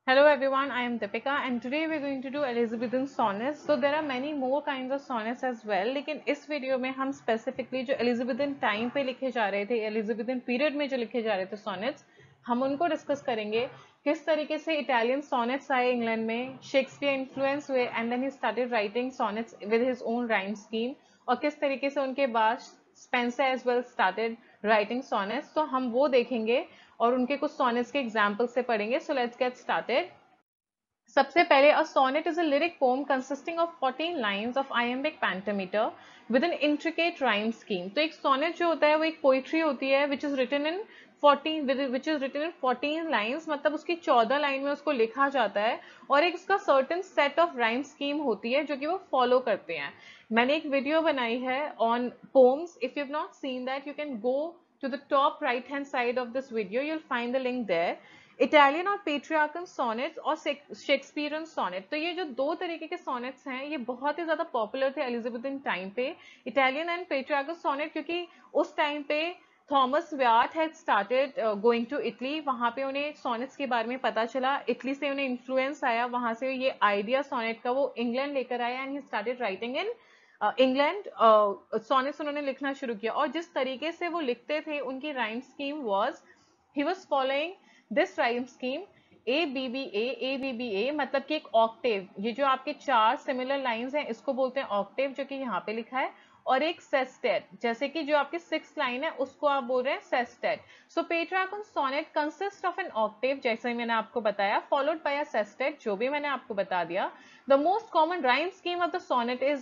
Hello everyone, I am Deepika and today we are going to do Elizabethan sonnets. So there are many more kinds of sonnets as well, लेकिन इस video में हम specifically जो Elizabethan time पे लिखे जा रहे थे, Elizabethan period में जो लिखे जा रहे थे sonnets, हम उनको डिस्कस करेंगे. किस तरीके से Italian sonnets आए इंग्लैंड में, शेक्सपियर इन्फ्लुएंस हुए and then he started writing sonnets with his own rhyme scheme, और किस तरीके से उनके बाद Spenser as well started writing sonnets. तो हम वो देखेंगे और उनके कुछ सॉनेट्स के एग्जाम्पल से पढ़ेंगे. So let's get started. सबसे पहले a sonnet is a lyric poem consisting of 14 lines of iambic pentameter with an intricate rhyme scheme. तो एक सोनेट जो होता है वो एक पोइट्री होती है which is written in 14 lines, मतलब उसकी 14 लाइन में उसको लिखा जाता है और एक उसका certain set of rhyme scheme होती है जो कि वो फॉलो करते हैं. मैंने एक वीडियो बनाई है on poems. If you have not seen that you can go to the top right hand side of this video. You'll find the link there. Italian और पेट्रियार्कल सोनेट्स और शेक्सपियरन सोनेट. तो ये जो दो तरीके के सोनेट्स हैं ये बहुत ही ज्यादा पॉपुलर थे एलिजाबेथन टाइम पे. इटालियन एंड पेट्रियार्कल सोनेट क्योंकि उस टाइम पे Thomas Wyatt had started going to Italy. वहां पे उन्हें सोनेट्स के बारे में पता चला, इटली से उन्हें इन्फ्लुएंस आया, वहां से ये आइडिया सोनेट का वो इंग्लैंड लेकर आया and he started writing in England. Sonnets उन्होंने लिखना शुरू किया और जिस तरीके से वो लिखते थे उनकी rhyme scheme was he was following this rhyme scheme A B B A मतलब कि एक ऑक्टेव. ये जो आपके चार सिमिलर लाइंस हैं इसको बोलते हैं ऑक्टेव, जो कि यहाँ पे लिखा है, और एक सेस्टेट, जैसे कि जो आपकी 6th लाइन है उसको आप बोल रहे हैं sestet. So patriarchal sonnet consist of an octave, जैसे मैंने आपको बताया, फॉलोड बाय अ सेस्टेट, जो भी मैंने आपको बता दिया. The most common rhyme scheme of the sonnet is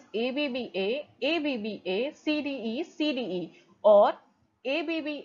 A B B A C D E और A B B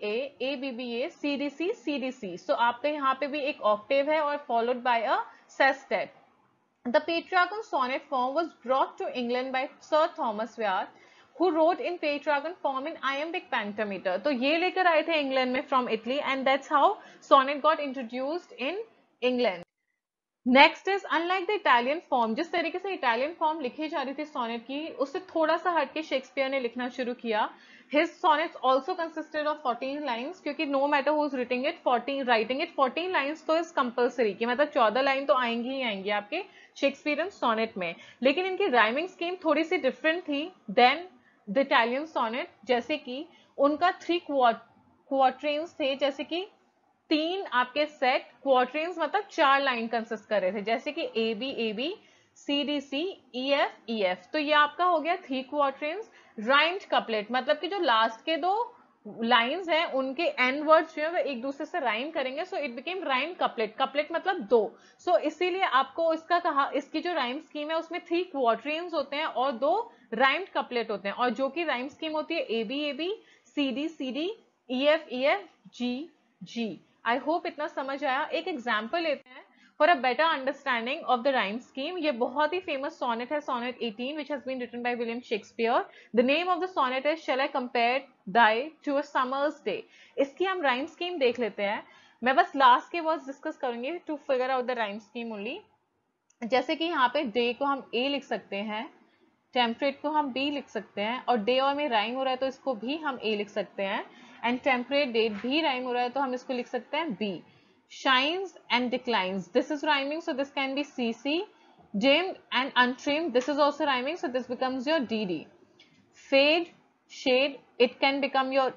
A C D C. So आपके यहाँ पे भी एक ऑक्टेव है और followed by a sestet. The patriarchal sonnet form was brought to England by Sir Thomas Wyatt, who wrote in patriarchal form in iambic pentameter. तो ये लेकर आए थे इंग्लैंड में from Italy and that's how sonnet got introduced in England. Next is unlike the Italian form. जिस तरीके से Italian form लिखी जा रही थी सोनेट की उससे थोड़ा सा हटके शेक्सपियर ने लिखना शुरू किया. His sonnets also consisted of 14 lines, क्योंकि no matter who is writing it 14 lines तो इज कंपल्सरी की, मतलब 14 लाइन तो आएंगी ही आएंगी आपके शेक्सपियरन सोनेट में. लेकिन इनकी राइमिंग स्कीम थोड़ी सी डिफरेंट थी देन द इटालियन सोनेट. जैसे कि उनका 3 क्वार्टरेन्स थे, जैसे कि 3 आपके सेट क्वार्टरेन्स, मतलब 4 लाइन कंसिस्ट कर रहे थे, जैसे कि A B C D C E F. तो ये आपका हो गया 3 क्वार्टरेन्स. राइम्ड कपलेट मतलब कि जो लास्ट के 2 लाइंस हैं उनके एंड वर्ड्स जो है वो एक दूसरे से राइम करेंगे. So it became rhyme couplet. Couplet मतलब 2. सो इसीलिए आपको इसका कहा, इसकी जो राइम स्कीम है उसमें 3 क्वार्टरेन्स होते हैं और 2 राइम्ड कपलेट होते हैं, और जो कि राइम स्कीम होती है A B C D E F G. I hope इतना समझ आया. एक एग्जाम्पल लेते हैं for a better understanding of the rhyme scheme. ये बहुत ही फेमस सोनेट है, sonnet 18 which has been written by William Shakespeare. The name of the sonnet is shall I compare thee to a summer's day. इसकी हम rhyme scheme देख लेते हैं. मैं बस लास्ट के वर्ड्स डिस्कस करूंगी to figure out the rhyme scheme only. जैसे कि यहाँ पे डे को हम ए लिख सकते हैं, टेम्परेट को हम बी लिख सकते हैं, और डे और में राइम हो रहा है तो इसको भी हम ए लिख सकते हैं, एंड टेम्परेट डेट भी राइम हो रहा है तो हम इसको लिख सकते हैं B. Shines and declines, this is rhyming so this can be C C. Dimmed and untrimmed, this is also rhyming so this becomes your D D. Fade shade, it can become your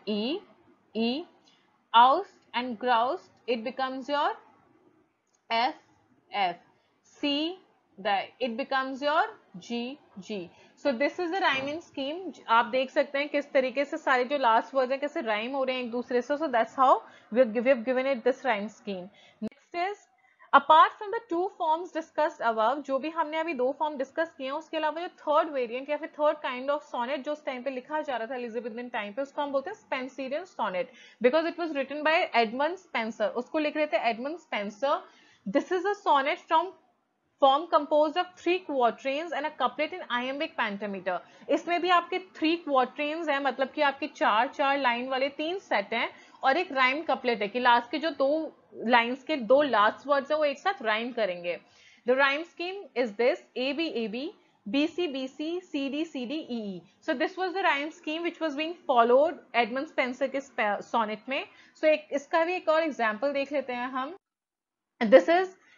E. Ow'st and grow'st, it becomes your F. See it becomes your G. So this is the rhyming scheme. आप देख सकते हैं किस तरीके से सारे जो last word हैं कैसे राइम हो रहे हैं एक दूसरे से. So that's how we have given it this rhyme scheme. Next is apart from the 2 forms discussed above, जो भी हमने अभी 2 फॉर्म डिस्कस किए हैं, उसके अलावा जो थर्ड वेरिएंट या फिर थर्ड काइंड ऑफ सोनेट जो उस टाइम पे लिखा जा रहा था एलिजाबेथन टाइम पे, उसको हम बोलते हैं Spenserian sonnet, because it was written by Edmund Spenser. उसको लिख रहे थे Edmund Spenser. This is a sonnet from form composed of 3 quatrains and a couplet in iambic pentameter. इसमें भी आपके 3 क्वार्टरेन्स हैं, मतलब कि आपके 4 लाइन वाले 3 सेट हैं, और एक राइम कपलेट है कि लास्ट के जो 2 लाइंस के 2 लास्ट वर्ड्स है वो एक साथ राइम करेंगे. The rhyme scheme is this A B C D E. So this was the rhyme scheme which was being followed Edmund Spenser के सोनेट में. सो इसका भी एक और एग्जाम्पल देख लेते हैं हम. This is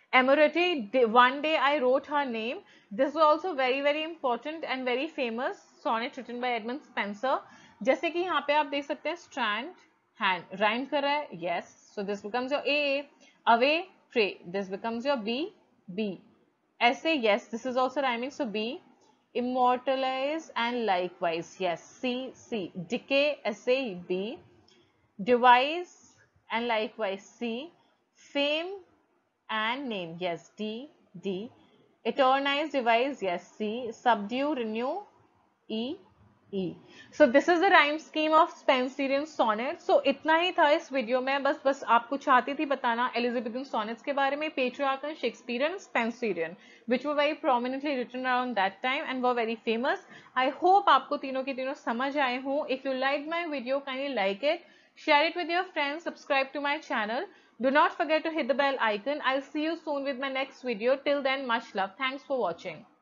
Amorati, one day I wrote her name. This was also very very important and very famous sonnet written by Edmund Spenser. जैसे कि यहाँ पे आप देख सकते हैं strand, hand, rhyme कर रहा है, yes. So this becomes your A. Away, pray. This becomes your B. B. Essay, yes. This is also rhyming, so B. Immortalize and likewise, yes. C. C. Decay, essay, B. Devise and likewise, C. Fame and name, yes. D. D. Eternize, devise, yes. C. Subdue, renew, E. E. So this is the rhyme scheme of Spenserian sonnet. So इतना ही था इस video में. बस आपको चाहती थी बताना Elizabethan sonnets के बारे में, Petrarchan, Shakespearean, Spenserian, which were very prominently written around that time and were very famous. I hope आपको तीनों की तीनों समझ आए हों. If you liked my video, kindly like it, share it with your friends, subscribe to my channel. Do not forget to hit the bell icon. I'll see you soon with my next video. Till then, much love. Thanks for watching.